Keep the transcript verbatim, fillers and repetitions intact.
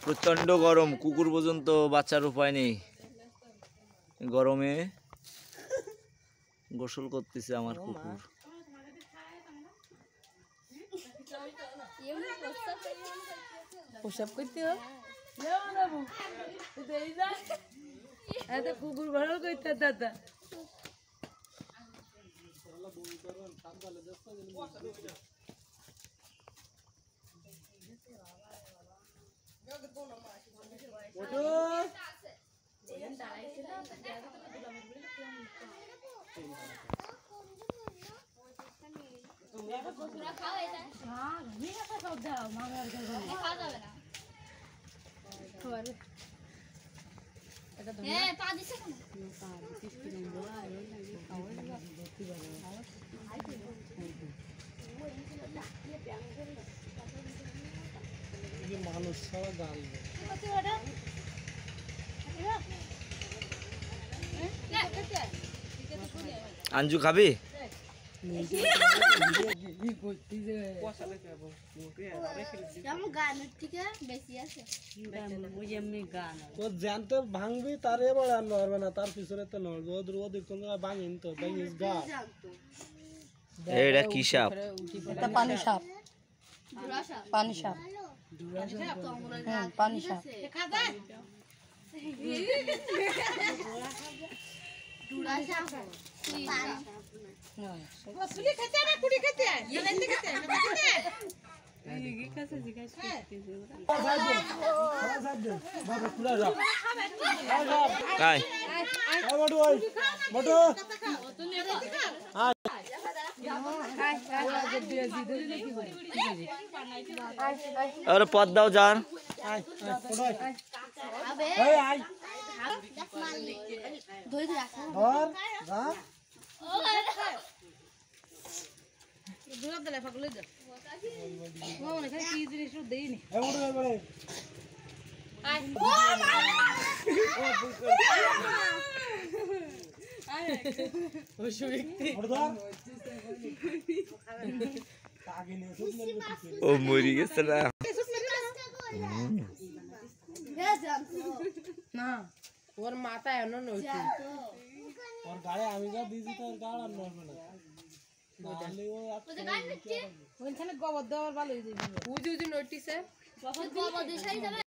প্রচন্ড গরম, কুকুর পর্যন্ত বাচ্চার উপায় নেই। গরমে গোসল করতেছে আমার কুকুর। কুকুর ভালো করতে দাদা মানুষ ছাড়া গাল আঞ্জু খাবি? জানতে ভাঙবি তার এবার আর নড়বে না, তার পিছনে তো নড়বে। ওদের ওদের কোন ভাঙিন তো ভাঙিস গা। এটা কি সাপ? এটা পানি সাপ। পানি সাপ। হ্যাঁ পানি সাপ। আরে পদ দাও যান। ও মরি গেছে না? না ওর মাথা এমন নড়ছে। ওর গায়ে আমি যা দিয়েছি তোর গাড় আর নড়বে না। ওইখানে গোবর দেওয়ার ভালো হয়েছে। উজু উজু নড়তিছে।